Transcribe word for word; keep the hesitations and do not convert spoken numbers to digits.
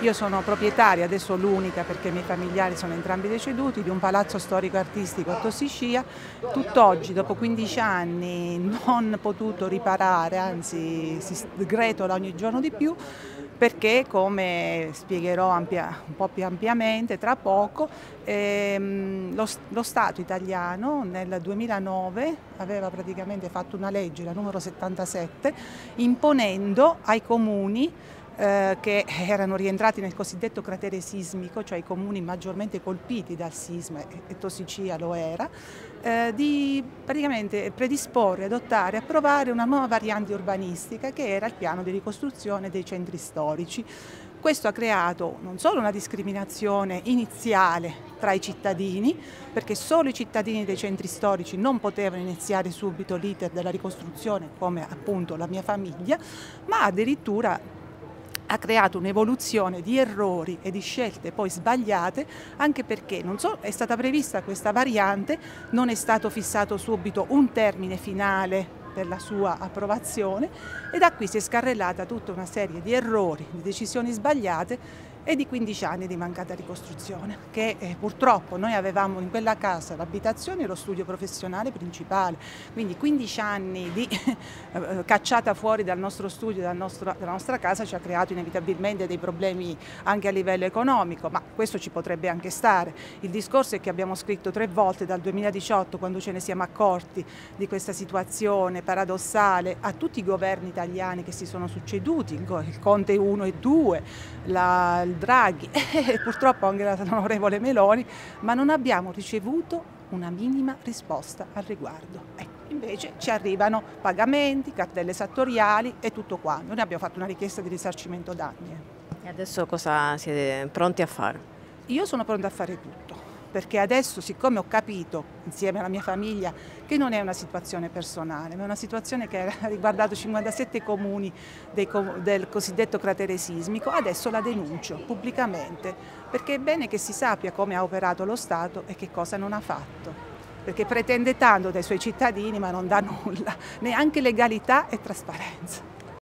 Io sono proprietaria, adesso l'unica perché i miei familiari sono entrambi deceduti, di un palazzo storico-artistico a Tossiccia. Tutt'oggi, dopo quindici anni, non potuto riparare, anzi si sgretola ogni giorno di più, perché, come spiegherò ampia, un po' più ampiamente tra poco, ehm, lo, lo Stato italiano nel duemilanove aveva praticamente fatto una legge, la numero settantasette, imponendo ai comuni eh, che erano rientrati nel cosiddetto cratere sismico, cioè i comuni maggiormente colpiti dal sisma, e Tossiccia lo era, eh, di praticamente predisporre, adottare, approvare una nuova variante urbanistica che era il piano di ricostruzione dei centri storici. Questo ha creato non solo una discriminazione iniziale tra i cittadini, perché solo i cittadini dei centri storici non potevano iniziare subito l'iter della ricostruzione, come appunto la mia famiglia, ma addirittura ha creato un'evoluzione di errori e di scelte poi sbagliate, anche perché non solo è stata prevista questa variante, non è stato fissato subito un termine finale per la sua approvazione, e da qui si è scarrellata tutta una serie di errori, di decisioni sbagliate e di quindici anni di mancata ricostruzione, che eh, purtroppo noi avevamo in quella casa l'abitazione e lo studio professionale principale, quindi quindici anni di eh, cacciata fuori dal nostro studio, dal nostro, dalla nostra casa, ci ha creato inevitabilmente dei problemi anche a livello economico, ma questo ci potrebbe anche stare. Il discorso è che abbiamo scritto tre volte dal duemiladiciotto, quando ce ne siamo accorti di questa situazione paradossale, a tutti i governi italiani che si sono succeduti, il Conte uno e due, la, il Draghi e purtroppo anche l'onorevole Meloni, ma non abbiamo ricevuto una minima risposta al riguardo. Ecco, invece ci arrivano pagamenti, cartelle esattoriali e tutto quanto. Noi abbiamo fatto una richiesta di risarcimento danni. E adesso cosa siete pronti a fare? Io sono pronta a fare tutto, perché adesso, siccome ho capito, insieme alla mia famiglia, che non è una situazione personale, ma è una situazione che ha riguardato cinquantasette comuni dei, del cosiddetto cratere sismico, adesso la denuncio pubblicamente, perché è bene che si sappia come ha operato lo Stato e che cosa non ha fatto, perché pretende tanto dai suoi cittadini ma non dà nulla, neanche legalità e trasparenza.